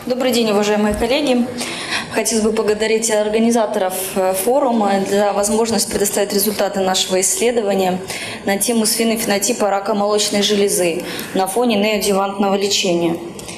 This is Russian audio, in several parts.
Добрый день, уважаемые коллеги. Хотелось бы поблагодарить организаторов форума за возможность предоставить результаты нашего исследования на тему сфенофенотипа рака молочной железы на фоне неоадъювантного лечения.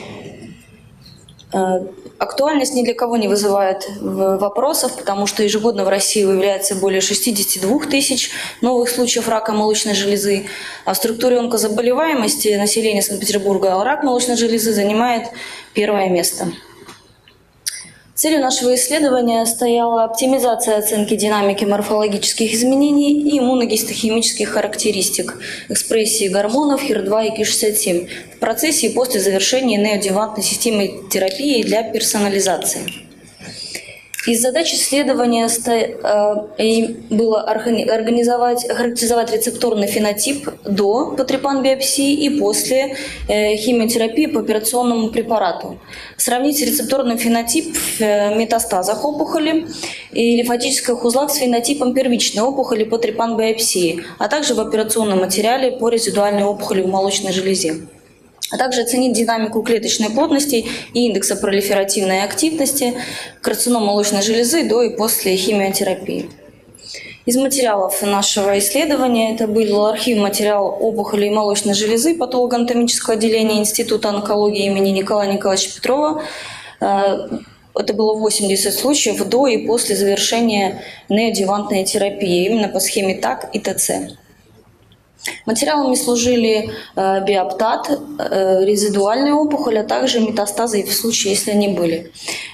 Актуальность ни для кого не вызывает вопросов, потому что ежегодно в России выявляется более 62 тысяч новых случаев рака молочной железы, а в структуре онкозаболеваемости населения Санкт-Петербурга рак молочной железы занимает первое место. Целью нашего исследования стояла оптимизация оценки динамики морфологических изменений и иммуногистохимических характеристик экспрессии гормонов HER2 и Ki-67 в процессе и после завершения неоадъювантной системы терапии для персонализации. Из задач исследования было охарактеризовать рецепторный фенотип до потрепан-биопсии и после химиотерапии по операционному препарату. Сравнить рецепторный фенотип в метастазах опухоли и лимфатических узлах с фенотипом первичной опухоли по трепан-биопсии, а также в операционном материале по резидуальной опухоли в молочной железе. А также оценить динамику клеточной плотности и индекса пролиферативной активности карцином молочной железы до и после химиотерапии. Из материалов нашего исследования это был архив материал опухолей молочной железы патологоанатомического отделения Института онкологии имени Николая Николаевича Петрова. Это было 80 случаев до и после завершения неоадъювантной терапии, именно по схеме ТАК и ТЦ. Материалами служили биоптат, резидуальная опухоль, а также метастазы в случае, если они были.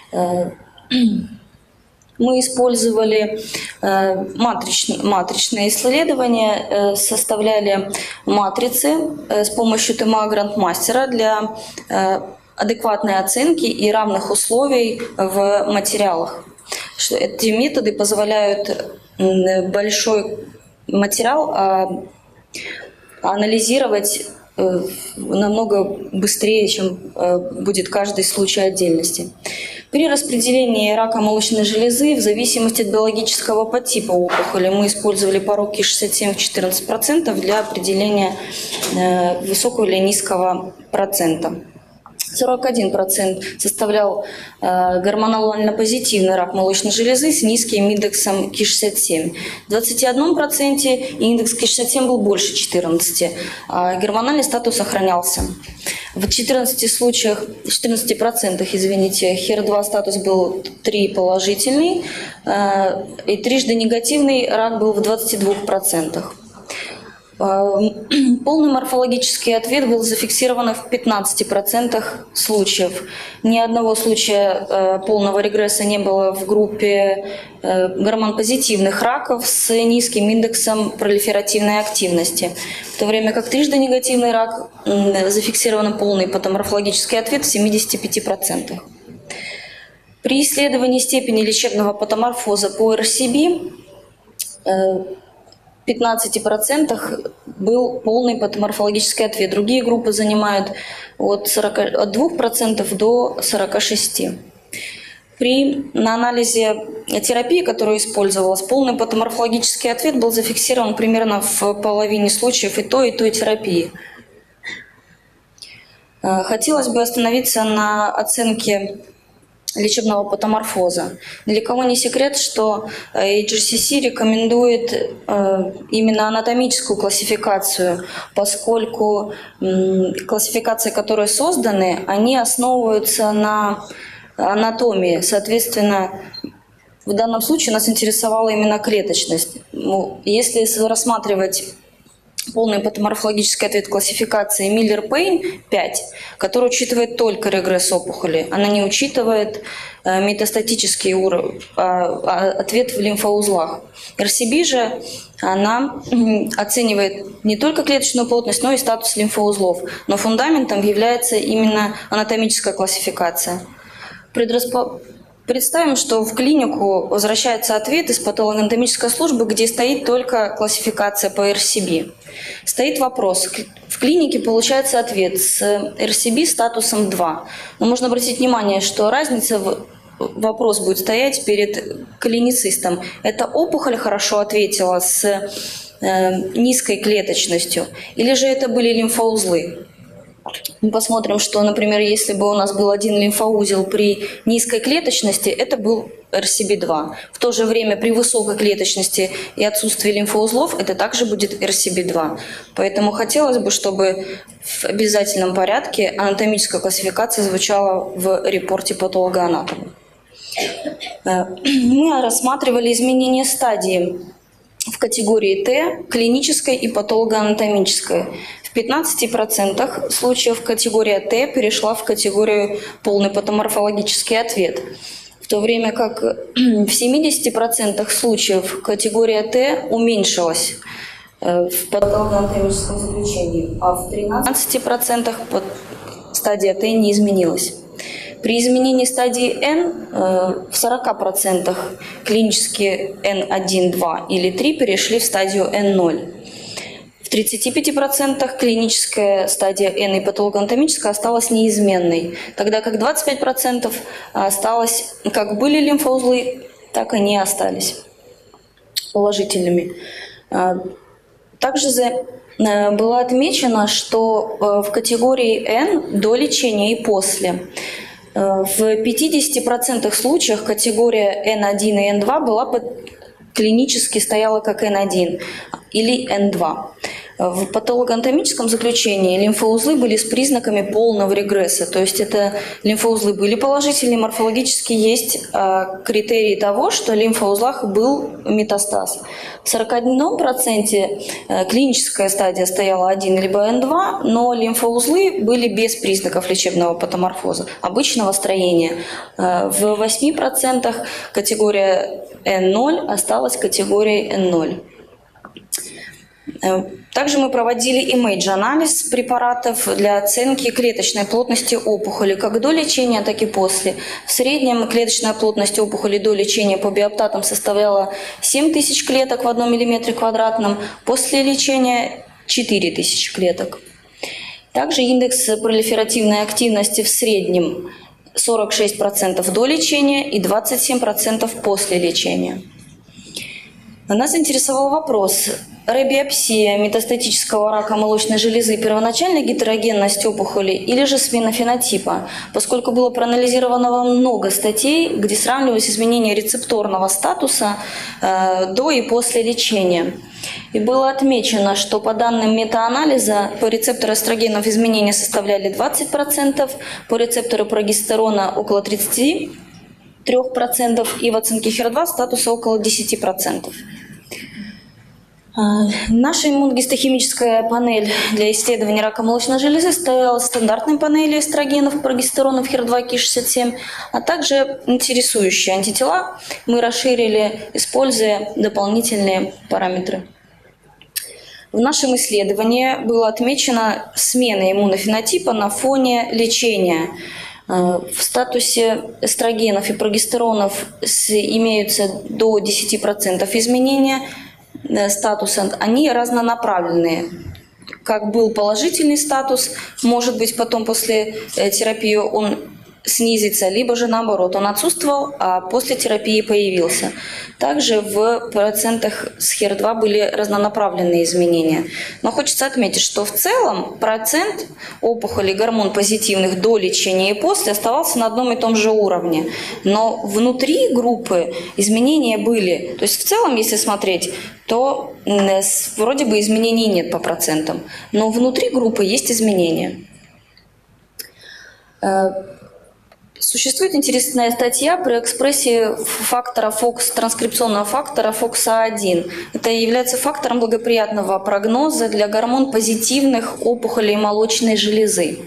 Мы использовали матричные исследования, составляли матрицы с помощью ТМА Грандмастера для адекватной оценки и равных условий в материалах. Эти методы позволяют большой материал анализировать намного быстрее, чем будет каждый случай отдельности. При распределении рака молочной железы в зависимости от биологического подтипа опухоли мы использовали порог Ki-67 в 14% для определения высокого или низкого процента. 41% составлял гормонально-позитивный рак молочной железы с низким индексом Ki-67. В 21% индекс Ki-67 был больше 14%, а гормональный статус сохранялся. В 14 случаях, 14%, извините, HER2 статус был 3 положительный, и трижды негативный рак был в 22%. Полный морфологический ответ был зафиксирован в 15% случаев. Ни одного случая полного регресса не было в группе гормон-позитивных раков с низким индексом пролиферативной активности, в то время как трижды негативный рак зафиксирован полный патоморфологический ответ в 75%. При исследовании степени лечебного патоморфоза по РСБ в 15% был полный патоморфологический ответ. Другие группы занимают от 2% до 46%. На анализе терапии, которая использовалась, полный патоморфологический ответ был зафиксирован примерно в половине случаев и той терапии. Хотелось бы остановиться на оценке лечебного патоморфоза. Для кого не секрет, что HRCC рекомендует именно анатомическую классификацию, поскольку классификации, которые созданы, они основываются на анатомии. Соответственно, в данном случае нас интересовала именно клеточность. Если рассматривать полный патоморфологический ответ классификации Миллер-Пейн 5, который учитывает только регресс опухоли. Она не учитывает метастатический ответ в лимфоузлах. РСБ же она оценивает не только клеточную плотность, но и статус лимфоузлов. Но фундаментом является именно анатомическая классификация. Представим, что в клинику возвращается ответ из патологоанатомической службы, где стоит только классификация по РСБ. Стоит вопрос. В клинике получается ответ с РСБ статусом 2. Но можно обратить внимание, что вопрос будет стоять перед клиницистом. Эта опухоль хорошо ответила с низкой клеточностью, или же это были лимфоузлы? Мы посмотрим, что, например, если бы у нас был один лимфоузел при низкой клеточности, это был RCB2. В то же время при высокой клеточности и отсутствии лимфоузлов это также будет RCB2. Поэтому хотелось бы, чтобы в обязательном порядке анатомическая классификация звучала в репорте патологоанатома. Мы рассматривали изменения стадии в категории Т, клинической и патологоанатомической. В 15% случаев категория Т перешла в категорию полный патоморфологический ответ, в то время как в 70% случаев категория Т уменьшилась в патологоанатомическом заключении, а в 13% стадия Т не изменилась. При изменении стадии N в 40% клинические N1, 2 или 3 перешли в стадию N0. В 35% клиническая стадия N и патологоанатомическая осталась неизменной, тогда как 25% осталось, как были лимфоузлы, так и не остались положительными. Также было отмечено, что в категории N до лечения и после в 50% случаев категория N1 и N2 была клинически стояла как N1 или N2. В патологоанатомическом заключении лимфоузлы были с признаками полного регресса, то есть это лимфоузлы были положительные, морфологически есть критерии того, что в лимфоузлах был метастаз. В 41% клиническая стадия стояла 1 либо N2, но лимфоузлы были без признаков лечебного патоморфоза, обычного строения. В 8% категория N0 осталась категорией N0. Также мы проводили имейдж-анализ препаратов для оценки клеточной плотности опухоли как до лечения, так и после. В среднем клеточная плотность опухоли до лечения по биоптатам составляла 7000 клеток в 1 мм квадратном, после лечения 4000 клеток. Также индекс пролиферативной активности в среднем 46% до лечения и 27% после лечения. Нас интересовал вопрос: ребиопсия метастатического рака молочной железы, первоначальная гетерогенность опухоли или же смена фенотипа, поскольку было проанализировано много статей, где сравнивались изменения рецепторного статуса до и после лечения. И было отмечено, что по данным метаанализа по рецептору эстрогенов изменения составляли 20%, по рецептору прогестерона около 33% и в оценке HER2 статуса около 10%. Наша иммуногистохимическая панель для исследования рака молочной железы стояла стандартной панели эстрогенов, прогестеронов, HER2, Ki-67, а также интересующие антитела мы расширили, используя дополнительные параметры. В нашем исследовании была отмечена смена иммунофенотипа на фоне лечения. В статусе эстрогенов и прогестеронов имеются до 10% изменения статуса, они разнонаправленные. Как был положительный статус, может быть, потом после терапии он снизится, либо же наоборот, он отсутствовал, а после терапии появился. Также в процентах с HER2 были разнонаправленные изменения. Но хочется отметить, что в целом процент опухолей гормон-позитивных до лечения и после оставался на одном и том же уровне. Но внутри группы изменения были. То есть в целом, если смотреть, то вроде бы изменений нет по процентам. Но внутри группы есть изменения. Существует интересная статья про экспрессию фактора FOX, транскрипционного фактора FOXA1. Это является фактором благоприятного прогноза для гормон-позитивных опухолей молочной железы.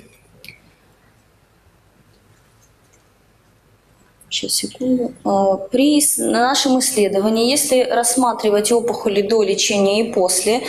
Сейчас, секунду. При нашем исследовании, если рассматривать опухоли до лечения и после,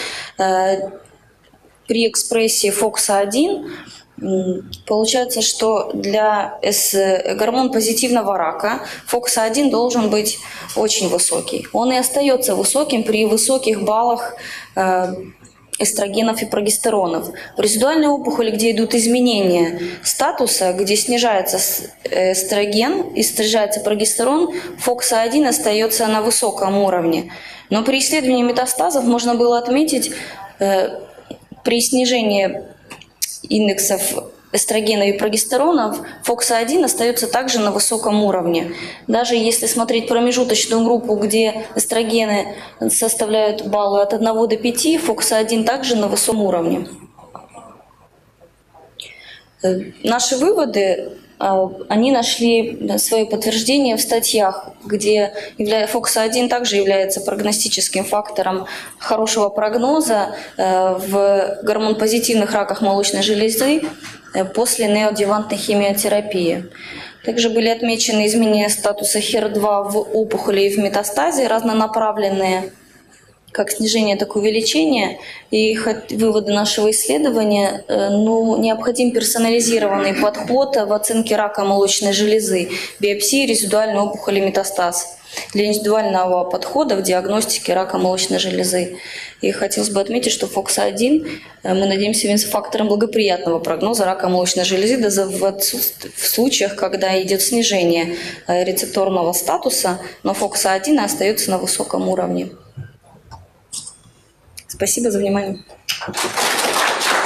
при экспрессии FOXA1, получается, что для гормон позитивного рака FOXA1 должен быть очень высокий. Он и остается высоким при высоких баллах эстрогенов и прогестеронов. В резидуальной опухоли, где идут изменения статуса, где снижается эстроген и снижается прогестерон, FOXA1 остается на высоком уровне. Но при исследовании метастазов можно было отметить при снижении индексов эстрогена и прогестеронов, FOXA1 остается также на высоком уровне. Даже если смотреть промежуточную группу, где эстрогены составляют баллы от 1 до 5, FOXA1 также на высоком уровне. Наши выводы, они нашли свое подтверждение в статьях, где FOXA1 также является прогностическим фактором хорошего прогноза в гормонопозитивных раках молочной железы после неоадъювантной химиотерапии. Также были отмечены изменения статуса HER2 в опухоли и в метастазе, разнонаправленные, как снижение, так и увеличение. И выводы нашего исследования, необходим персонализированный подход в оценке рака молочной железы, биопсии, резидуальной опухоли, метастаз для индивидуального подхода в диагностике рака молочной железы. И хотелось бы отметить, что FOXA1, мы надеемся, является фактором благоприятного прогноза рака молочной железы в случаях, когда идет снижение рецепторного статуса, но FOXA1 остается на высоком уровне. Спасибо за внимание.